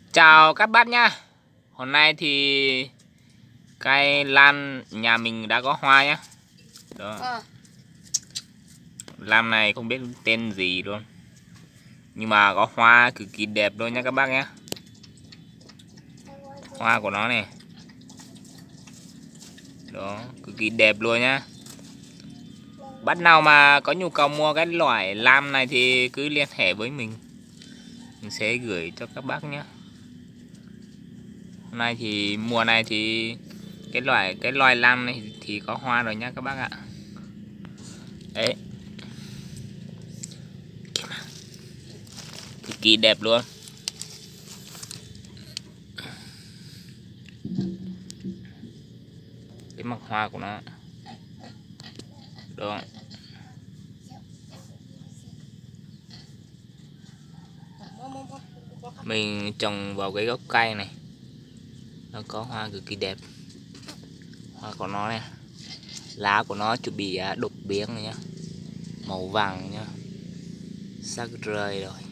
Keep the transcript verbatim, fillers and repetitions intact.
Chào các bác nhá. Hôm nay thì cây lan nhà mình đã có hoa nhá. Đó. À. Lan này không biết tên gì luôn, nhưng mà có hoa cực kỳ đẹp luôn nha các bác nhé. Hoa của nó này, đó, cực kỳ đẹp luôn nhá. Bác nào mà có nhu cầu mua cái loại lam này thì cứ liên hệ với mình, mình sẽ gửi cho các bác nhé. Hôm nay thì mùa này thì cái loại cái loài lam này thì có hoa rồi nhá các bác ạ. Đấy, cực kỳ đẹp luôn. Cái mặt hoa của nó đó, mình trồng vào cái gốc cây này, nó có hoa cực kỳ đẹp. Hoa của nó này, lá của nó chuẩn bị đục biếng này nhá, màu vàng nhá, sắp rơi rồi.